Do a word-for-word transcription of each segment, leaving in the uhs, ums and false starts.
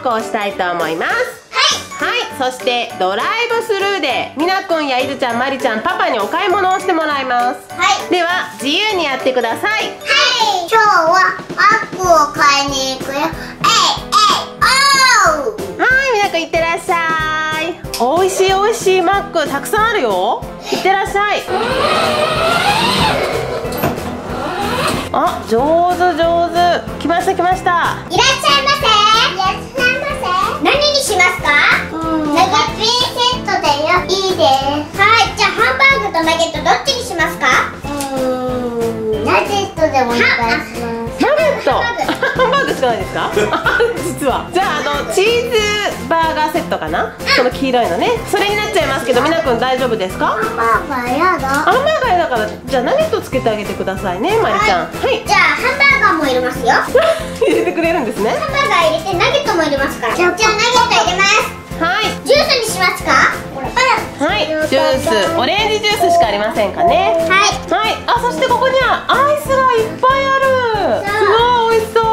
告をしたいと思います。はい、そしてドライブスルーでみなくんやいずちゃん、まりちゃん、パパにお買い物をしてもらいます。はい、では自由にやってください。はい、 今日はマックを買いに行くよ。えいえいおー。 はい、みなくんいってらっしゃい。おいしいおいしいマックたくさんあるよ。いってらっしゃい。あ、上手上手。来ました来ました。 いらっしゃいませ。いらっしゃいませ。何にしますか？ナゲットセットでよ。いいです。はい、じゃあハンバーグとナゲットどっちにしますか？うーん、ナゲットでお願いします。 ナゲット。ハンバーグしかないですか？実は。じゃああのチーズバーガーセットかな？この黄色いのね。それになっちゃいますけど、みなくん大丈夫ですか？ ハンバーガーやだ。 ハンバーガーだから、じゃあナゲットつけてあげてくださいね、まりちゃん。はい。 じゃあハンバーガーも入れますよ。 入れてくれるんですね。 ハンバーガー入れてナゲットも入れますから。じゃあナゲット入れます。 はい。 ジュースにしますか？ はい、ジュース、オレンジジュースしかありませんかね。 はい。 はい、あ、そしてここにはアイスがいっぱいある。すごい美味しそう。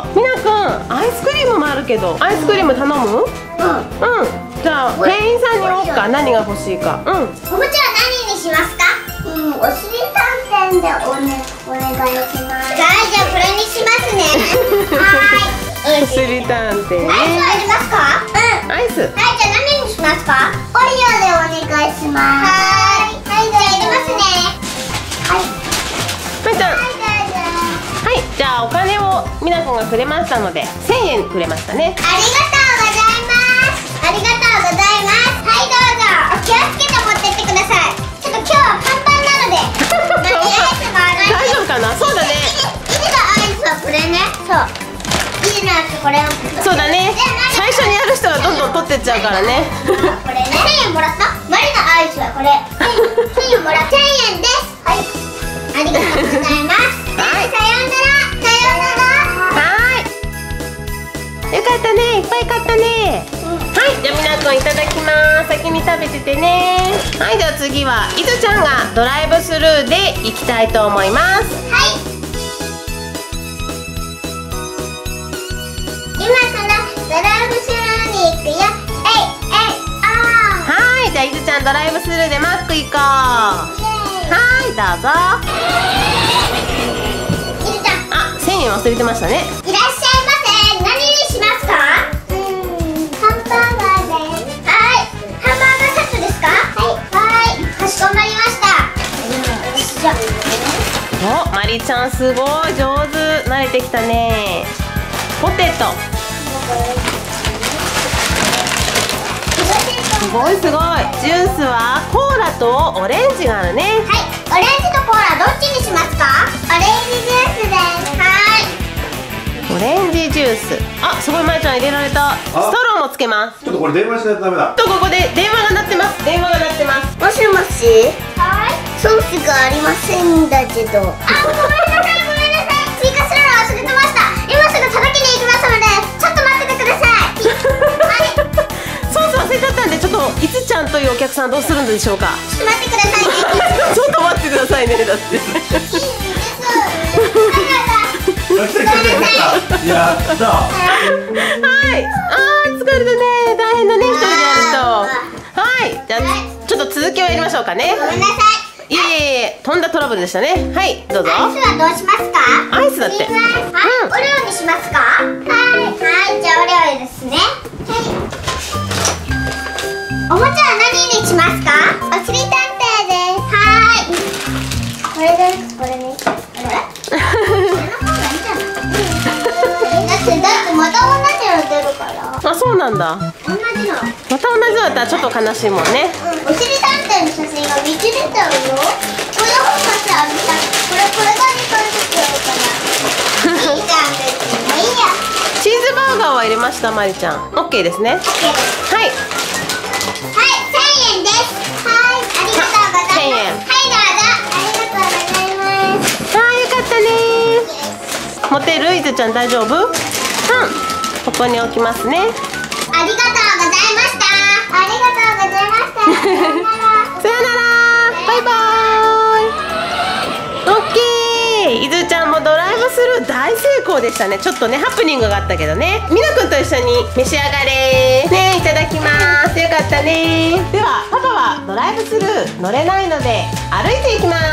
みなくん、アイスクリームもあるけど、アイスクリーム頼む？うん。うん。じゃあ店員さんに言おうか、何が欲しいか。うん。 おもちゃは何にしますか？うん、おしりたんてんでおね、お願いします。はい、じゃあこれにしますね。はい。 おしりたんてんね。 アイスはありますか？うん。 アイス。 はい、じゃあ何にしますか？オリオでお願いします。はい。はい、じゃあ入れますね。はい。 まりちゃん。 はい、どうぞ。 はい、じゃあお金をみなくんがくれましたので、せんえんくれましたね。 ありがとうございます。ありがとうございます。はい、どうぞ。気をつけて持ってってください。ちょっと今日はパンパンなので。アイスもある。 大丈夫かな？そうだね。 いいのアイスはこれね。そう。いいのやつこれを。 そうだね。最初にやる人はどんどん取ってっちゃうからね。 これね。せんえんもらった？マリのアイスはこれ。せんえんもらった。せんえんです。はい。ありがとうございます。はい。さようなら。さようなら。 はい。よかったね。いっぱい買ったね。はい、じゃあみなくんいただきます。先に食べててね。はい、では次はいずちゃんがドライブスルーで行きたいと思います。 はい。今からドライブスルーに行くよ。えいえいあー。 はい、じゃあいずちゃんドライブスルーでマック行こう。はい、どうぞ。 いずちゃん。 あ、せんえん忘れてましたね。 いらっしゃいませ。何にしますか？うーん、ハンバーガーです。はい。ハンバーガーセットですか？はい。はい。かしこまりました。よいしょ。 お、まりちゃんすごい上手。慣れてきたね。ポテト。すごいすごい。ジュースはコーラとオレンジがあるね。 はい。オレンジとコーラどっちにしますか？オレンジジュースです。はい。 オレンジジュース。あ、すごいまりちゃん入れられた。ストローもつけます。 ちょっとこれ電話しないとダメだ。 とここで電話が鳴ってます。電話が鳴ってます。 もしもし。はい。ソースがありませんだけど。あ、ごめんなさいごめんなさい。追加するの忘れてました。今すぐ届けに行きますので、ちょっと待っててください。はい。 ソース忘れちゃったんで、ちょっといつちゃんというお客さんどうするんでしょうか。 ちょっと待ってくださいね。 ちょっと待ってくださいね。だって。 いいです。 やったはい。あー、疲れたね。大変だね、一人でやると。はい。じゃあちょっと続きをやりましょうかね。 ごめんなさい。 いえいえいえ、とんだトラブルでしたね。はい、どうぞ。 アイスはどうしますか？ アイスだって。 はい、オレオにしますか？はい、はい、じゃあオレオですね。はい。おもちゃは何にしますか？おしりたんていです。はい。これです。これね。これ？これの方がいいんじゃない？だってだってまた同じの出るから。 あ、そうなんだ。 同じの。 また同じのだったらちょっと悲しいもんね。 うん、おしりたんていの写真がみっつ出ちゃうよ。これ本がさ、これこれがにかいずつあるから。いいじゃん別に。もういいや。 チーズバーガーは入れました、まりちゃん。オッケーですね。 オッケーです。 はい。 はい、せんえんです。はい、ありがとうございます。はい、どうぞ。ありがとうございます。 あー、よかったねー。持てる？いずちゃん大丈夫？うん。ここに置きますね。 ありがとうございました。ありがとうございました。さようなら。 さよなら。バイバーイ。オッケー。いずちゃんもドライブスルー大成功ででしたね。ちょっとねハプニングがあったけどね。みなくんと一緒に召し上がれね。いただきます。よかったね。ではパパはドライブスルー乗れないので歩いていきます。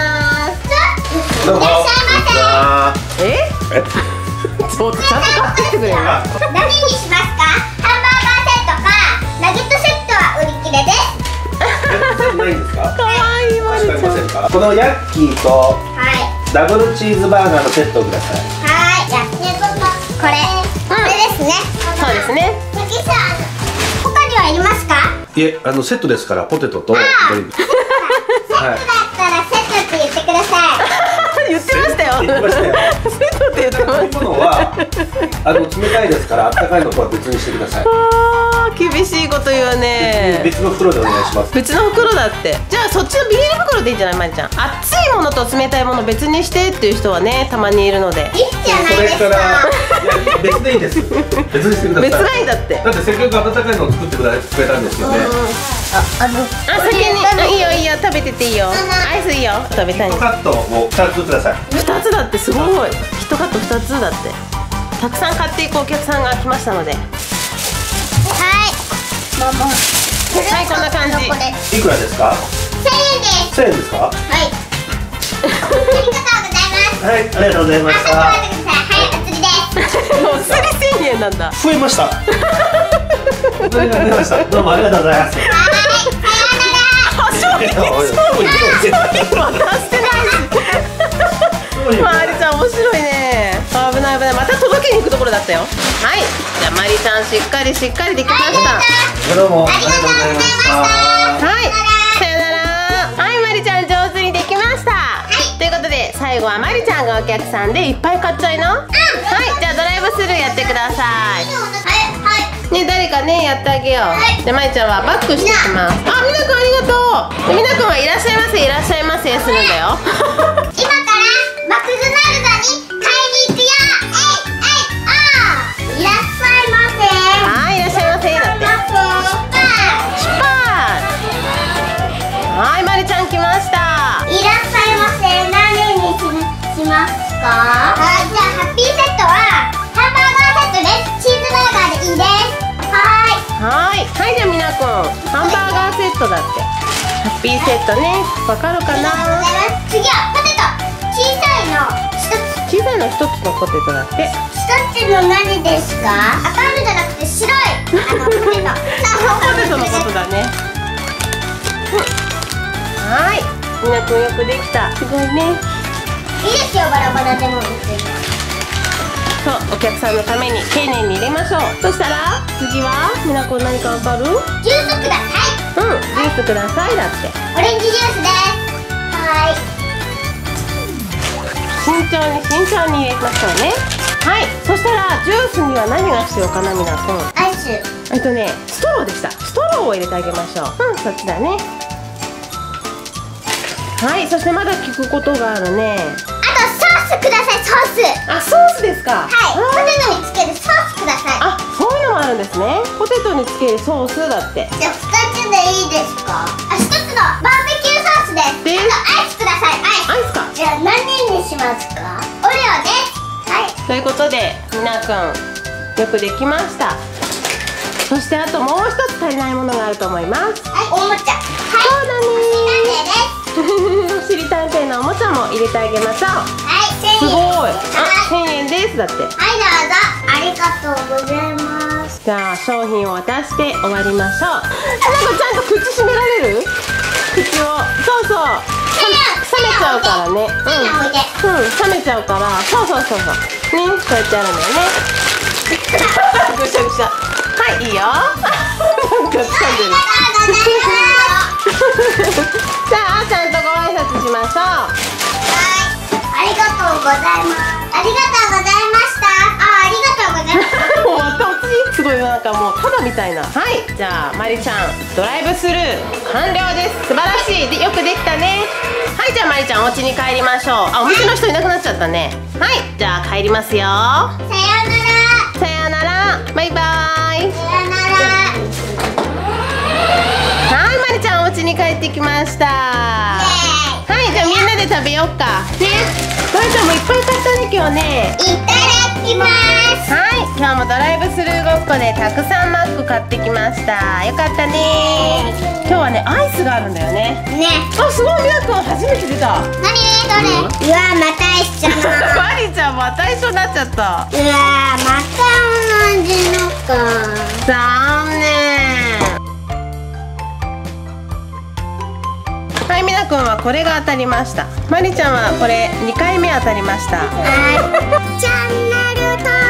いらっしゃいませ。 ええそうちゃんと買ってきてくれる。 何にしますか？ハンバーガーセットかナゲットセットは売り切れです。 ないんですか？ かわいいまるちゃん。 このヤッキーとはいダブルチーズバーガーのセットをください。 はい、じゃあこれこれですね。 そうですね。 さきさん、他にはいりますか？ いえ、あのセットですからポテトとドリンク。 セットだったらセットって言ってください。 言ってましたよ。 言ってましたよ。 セットって言ってました。 飲み物はあの冷たいですからあったかいのとは別にしてください。 あー厳しいこと言うね。 別の袋でお願いします。 別の袋だって。じゃあそっちのビニール袋でいいんじゃないまりちゃん。熱いものと冷たいもの別にしてっていう人はねたまにいるので。 いいじゃないそれですか。 からいや別でいいです。別にしてください。 別がいいんだって。 だってせっかく温かいのを作ってくれたんですよね。 あ、あの、 あ先にあいいよいいよ食べてていいよ。アイスいいよ食べたいの。 カットをふたつください。 ふたつだってすごい。ひとカットふたつだって。たくさん買っていくお客さんが来ましたので。 はい。ママ。 はいこんな感じ。 いくらですか？ 千円です。 千円ですか？ はい。ありがとうございます。 はい、ありがとうございまあ、 しちょっと待ってください。はい、お釣りです。 もうすりせんえんなんだ。 増えました。増えました。どうもありがとうございます。 はい、さようなら。 あ、商品商品渡してないし。まりちゃん面白いね。危ない危ない。また届けに行くところだったよ。はい。じゃあまりちゃんしっかりしっかりできました。 どうもありがとうございました。 はい。さよなら。はい、まりちゃん上手にできました。ということで最後はまりちゃんがお客さんでいっぱい買っちゃいな。はい。じゃあドライブスルーやってください。 はい、はい。 ね、誰かねやってあげよう。じゃあまりちゃんはバックしていきます。あ、みなくんありがとう。みなくんはいらっしゃいませいらっしゃいませするんだよ。 今からマクドナルドに買いに行くよ。えいえいあー。いらっしゃいませ。 はい、いらっしゃいませだって。出発。はい、まりちゃん来ました。 いらっしゃいませ。何にしますか？はい、じゃあハッピーセットはハンバーガーセットです。チーズバーガーでいいです。ははい、はい、じゃあみなくんハンバーガーセットだって。ハッピーセットね、わかるかーい。 な。 次はポテト。小さいの一つ。 小さいの一つのポテトだって。 一つの何ですか？赤いのじゃなくて白いあのポテト。 ポテトのことだね。はい、みなくんよくできた。すごいね。 いいですよ、バラバラでも別に。 そう、お客さんのために丁寧に入れましょう。そしたら次はみなくん何かわかる？ ジュースください。 うん、ジュースくださいだって。 オレンジジュースです。はい。 慎重に慎重に入れましょうね。はい、そしたらジュースには何が必要かなみなくん。 アイス。 えっとね、ストローでした。ストローを入れてあげましょう。うん、そっちだね。はい、そしてまだ聞くことがあるね。 あとソースください。ソース。 あ、ソースですか。 はい。ポテトにつけるソースください。 あ、そういうのもあるんですね。ポテトにつけるソースだって。 じゃあふたつでいいですか？あ、ひとつのバーベキューソースです。 であとアイスください。アイス。 アイスか。 じゃあ何にしますか？オレオです。はい。 ということで、みなくんよくできました。そしてあともう一つ足りないものがあると思います。 はい。おもちゃ。はい。 そうだねです。 おしりたんていのおもちゃも入れてあげましょう。 はい。 すごい。 はあ、千円ですだって。 い。はい、どうぞ。ありがとうございます。 じゃあ商品を渡して終わりましょう。なんかちゃんと口閉められる？口を、そうそう。冷めちゃうからね。うん。うん、冷めちゃうから。そうそうそうそう。ね、こうやってやるんだよね。ぐしゃぐしゃ。はい、いいよ。なんか掴んでる。じゃあ、ちゃんとご挨拶しましょう。 はい。ありがとうございます。ありがとうございました。あ、ありがとうございます。 もうまたお次すごいなんかもうただみたいな。はい、じゃあまりちゃんドライブスルー完了です。素晴らしい。でよくできたね。はい、じゃあまりちゃんお家に帰りましょう。あ、お店の人いなくなっちゃったね。はい、じゃあ帰りますよ。 さようなら。 さようなら。バイバイ。 さようなら。 はい、まりちゃんお家に帰ってきました。はい、じゃあみんなで食べようかね。まりちゃんもいっぱい買ったね今日ね。 いただききます。 はい、今日もドライブスルーごっこでたくさんマック買ってきました。よかったね。今日はね、アイスがあるんだよね。 ね。 あ、すごい、みなくん初めて出た。 何どれ？うわ、また一緒の。 マリちゃんまた一緒になっちゃった。 うわ、また同じのか。 残念。はい、みなくんはこれが当たりました。まりちゃんはこれにかいめ当たりました。 はい。チャンネル登録